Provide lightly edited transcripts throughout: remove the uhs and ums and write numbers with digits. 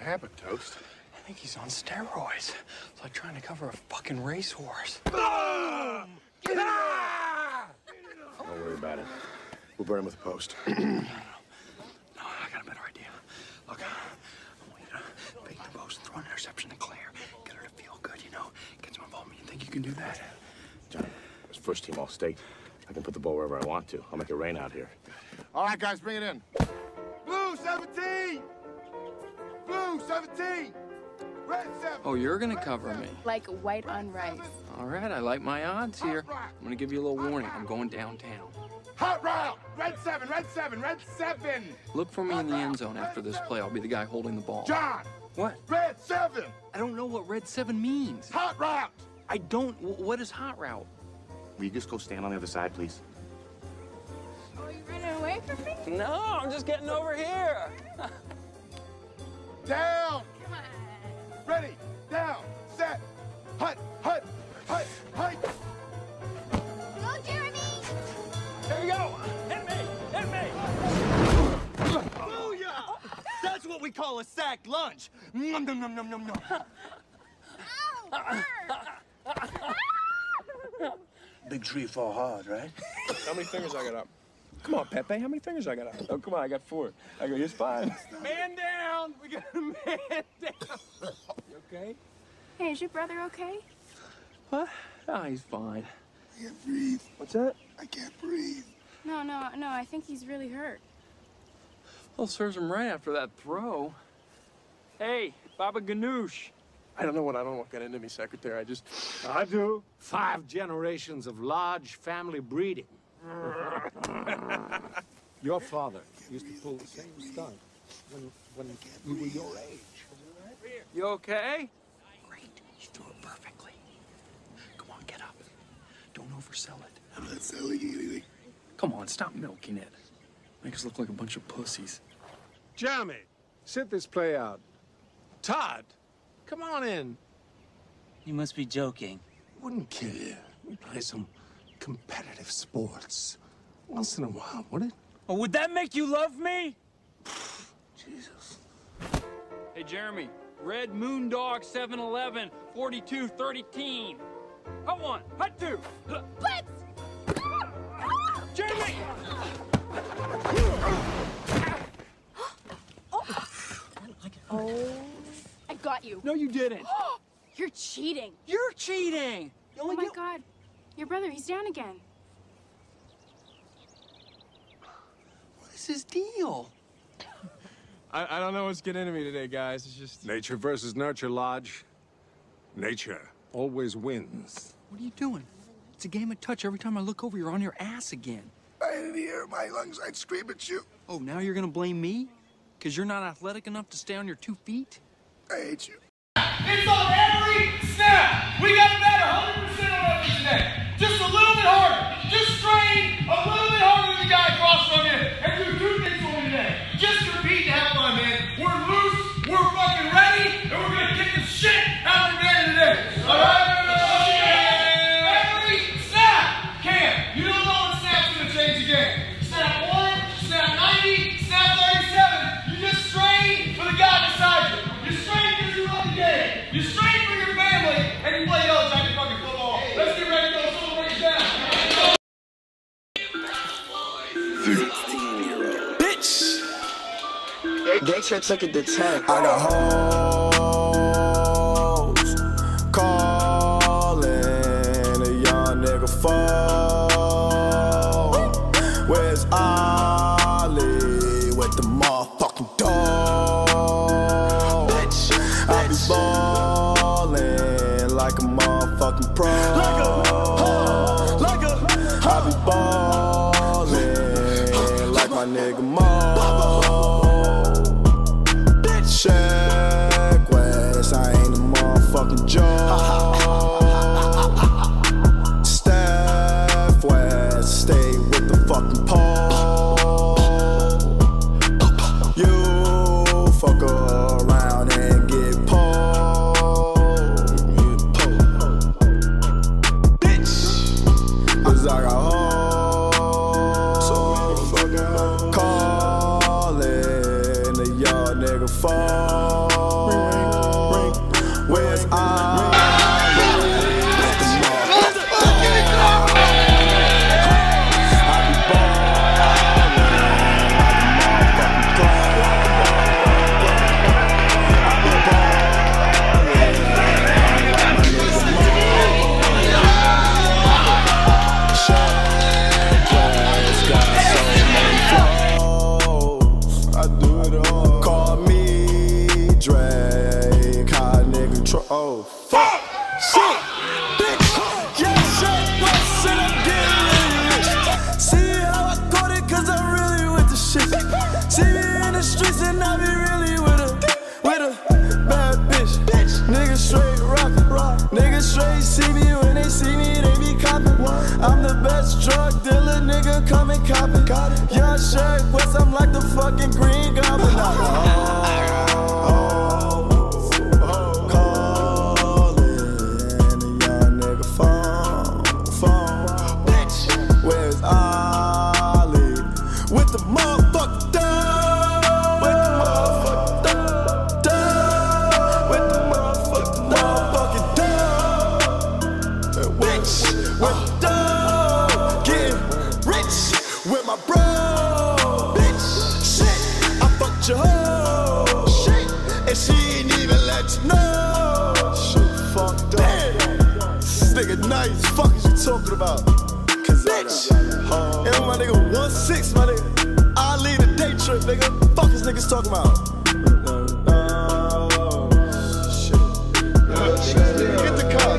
happened, Toast? I think he's on steroids. It's like trying to cover a fucking racehorse. Boom! Get out! Don't worry about it. We'll burn him with a post. No, I got a better idea. Look, I want you to fake the post and throw an interception to Claire. Get her to feel good, you know? Get some involvement. You think you can do that? John, as first team All-State, I can put the ball wherever I want to. I'll make it rain out here. All right, guys, bring it in. Blue 17! Blue 17! Red 7! Oh, you're gonna cover me. Like white on rice. All right, I like my odds here. I'm gonna give you a little warning. I'm going downtown. Hot route! Red 7! Red 7! Red 7! Look for me in the end zone after this play. I'll be the guy holding the ball. John! What? Red 7! I don't know what Red 7 means. Hot route! I don't. What is hot route? Will you just go stand on the other side, please? Oh, you running away from me? No, I'm just getting over here. Down! Come on. Ready! Down! Set! Hut! Hut! Hut! Hut! Go, Jeremy! Here we go. Hit me! Hit me! Booyah! That's what we call a sack lunch. Nom nom nom nom nom nom. Ow! Big tree fall hard, right? How many fingers I got up? Come on, Pepe. How many fingers I got up? Oh, come on. I got 4. I go, he's fine. Man down. We got a man down. You okay? Hey, is your brother okay? What? Oh, he's fine. I can't breathe. What's that? I can't breathe. No, I think he's really hurt. Well, serves him right after that throw. Hey, Baba Ganoush. I don't know what got into me, Secretary. I do. 5 generations of large family breeding. Your father used to pull the same stunt when you were your age. You okay? Great. You threw it perfectly. Come on, get up. Don't oversell it. I'm not selling anything. Come on, stop milking it. Make us look like a bunch of pussies. Jeremy, sit this play out. Todd, come on in. You must be joking. Wouldn't kill you. We play some competitive sports once in a while, would it? Oh, would that make you love me? Jesus. Hey, Jeremy. Red Moondog 711 4213. Hut 1, hut 2. Blitz! Jeremy! Oh, I got you. No, you didn't. You're cheating. You're cheating. Oh my God. Your brother, he's down again. What is his deal? I don't know what's getting into me today, guys. It's just... Nature versus nurture, Lodge. Nature always wins. What are you doing? It's a game of touch. Every time I look over, you're on your ass again. I didn't hear my lungs. I'd scream at you. Oh, now you're gonna blame me? Because you're not athletic enough to stay on your 2 feet? I hate you. It's on every snap. We got better 100% on every snap. Just a little bit harder. Just strain a little bit harder than the guy across from you. And do 2 things for me today. Just compete and have fun, man. We're loose, we're fucking ready, and we're gonna kick the shit out of the man today. All right? Every snap. Cam, you don't know when snap's gonna change the game. Snap 1, snap 90, snap 37. You just strain for the guy beside you. You strain because you love the game. You strain for your family, and you play yellow jacket fucking football. Let's get ready to go. Someone break it down. 16-year-old. Bitch! They took it to 10. I got hoes calling a young nigga phone. Where's Ollie with the motherfucking dog? I be ballin' like a motherfucking pro. I be ballin' like my nigga Mo. Check West, I ain't a motherfucking joke. Steph West, stay with the fucking pole. You fuck around and get pulled. Bitch, 'cause I got hoes. So fucking call Young Shaq West, I'm like the fucking Green Goblin. Call it, and a young nigga phone. Bitch, where's Ollie? With the motherfucking dog. With the motherfucking dog. With the motherfucking dog. Bitch, with the dog. Getting rich with my bro. Bitch, shit, I fucked your hoe. Shit, and she ain't even let you know. Shit, fucked up. This nigga nice. Fuck is you talking about? Bitch, and my nigga 1-6, my nigga. I lead a day trip, nigga. Fuck is niggas talking about? Shit. Get the cops.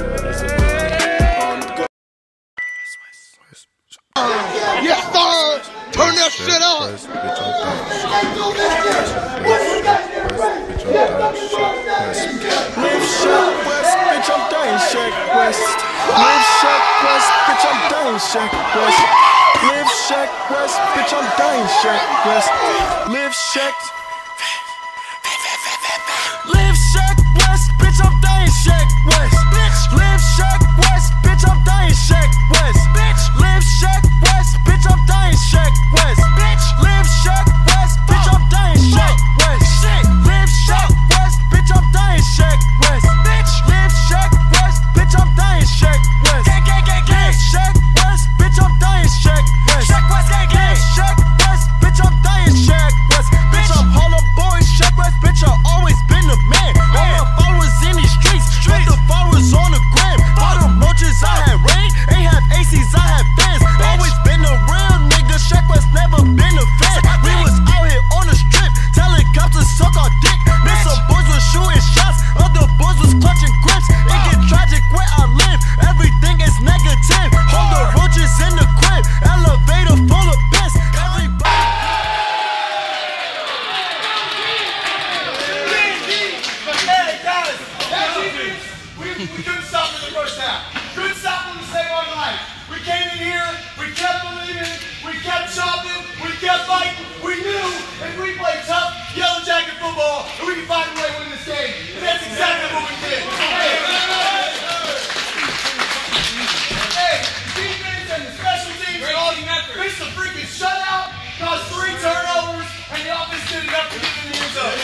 Yes, sir! Turn that shit on! Live Shaq West, bitch, I'm dying Shaq West. Live Shaq West, bitch, I'm dying Shaq West. Live Shaq West, bitch, I'm dying Shaq West. Live Shaq. Live Shaq West, bitch, I'm dying Shaq West. Live Shaq West, bitch, I'm dying Shaq West. Live Shaq West, bitch, I'm dying Shaq West. Live Shaq West, bitch, I'm dying Shaq West. Live Shaq West, bitch, I'm dying Shaq West. Live Shaq West, bitch, I'm dying Shaq West. Live Shaq West, bitch, I'm dying Shaq West. Live Shaq West, bitch, I'm dying Shaq West. Bitch, I'm Harlem boy, Shaq West, bitch, I've always been the man. All my followers in these streets, put the followers on the gram. All the roaches I had rain, ain't have ACs, I had fans. Always been a real nigga, Shaq West never been a fan. We was out here on the strip, telling cops to suck our dick. Then some boys was shooting shots, other boys was clutching grips. It get tragic where I live, everything is negative. Hold the roaches in the crib, elevator full of piss. Everybody. Hey, guys, that defense, we couldn't stop in the first half. Couldn't stop them to save our life. We came in here, we kept believing, we kept chopping, we kept fighting. We knew if we played tough, yellow jacket football, and we could find a way to win this game. And that's exactly what we did. Hey, defense and the special teams and all fixed the freaking shutout, caused 3 turnovers, and the offense did enough to get in the end zone.